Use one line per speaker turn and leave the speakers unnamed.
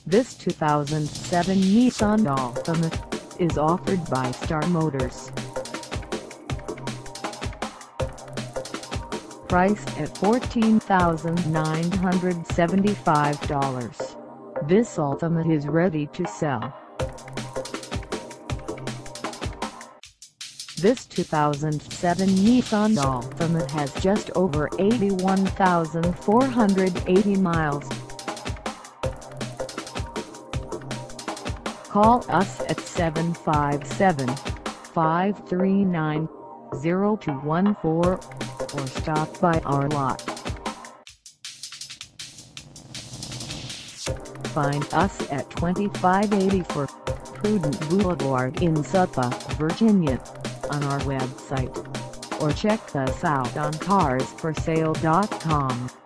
This 2007 Nissan Altima is offered by Starr Motors. Priced at $14,975, this Altima is ready to sell. This 2007 Nissan Altima has just over 81,480 miles. Call us at 757-539-0214 or stop by our lot. Find us at 2584 Prudent Boulevard in Suffolk, Virginia, on our website, or check us out on carsforsale.com.